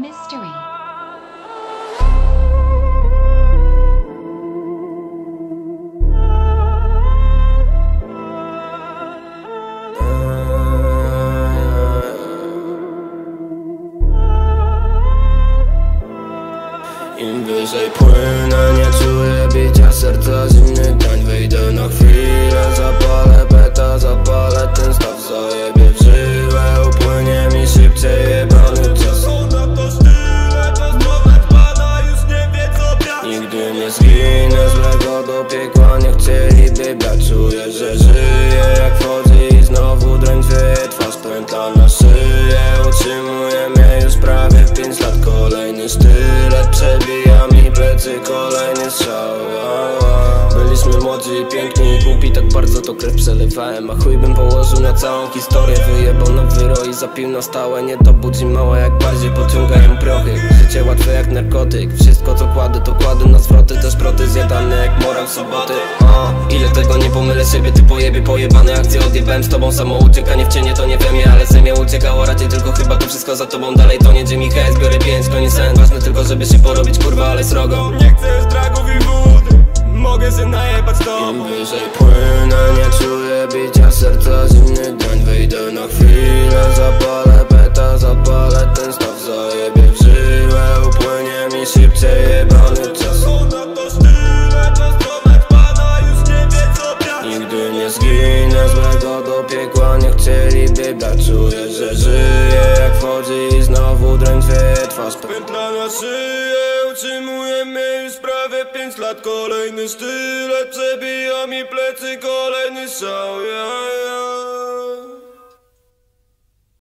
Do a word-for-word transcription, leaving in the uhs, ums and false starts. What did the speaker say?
Mystery. Im wyżej płynę, nie czuję bicia serca, zimny tań. Wyjdę na chwilę, zapalę beta, zapalę ten staw, zajebie w żyłę, upłynie mi szybciej jebany czas. Nigdy nie zginę, złego do piekła nie chcieliby brać. Czuję, że żyję jak wchodzi i znowu dręcz wieje twarz, pętla na szyję. Utrzymuje mnie już prawie pięć lat, kolejny sztylet przebija mi plecy, kolejny strzał. Byliśmy młodzi i piękni i głupi, tak bardzo to krew przelewałem. A chuj bym położył na całą historię, wyjebał na wyro i zapił na stałe. Nie to budzi małe, jak bardziej pociągają prochy. Życie łatwe jak narkotyk, wszystko co kładę to kładę na zwroty. Też proty zjadane jak morał soboty. O, ile tego nie pomylę siebie, ty pojebie, pojebane akcje odjebałem z tobą. Samo uciekanie w cienie to nie we mnie, ale zemie uciekało raczej tylko chyba to wszystko za tobą. Dalej to nie Jimmy Hayes, biorę pięć, to nie sen. Ważne tylko żeby się porobić, kurwa, ale srogo. Nie chcę dragów i wód, mogę się najebać to. Im wyżej płynę, nie czuję bicia serca, zimny dań. Wyjdę na chwilę, zapalę beta, zapalę ten staw, zajebie w żyłę, upłynie mi szybciej jebany czas. Nigdy nie zginę, złego do piekła nie chcieliby brać. Czuję, że żyję jak wchodzi i znowu dręcz wieje twarz. Pętla na szyję, utrzymuje mnie już prawie pięć lat, kolejny sztylet przebija mi plecy, kolejny strzał. Yeah.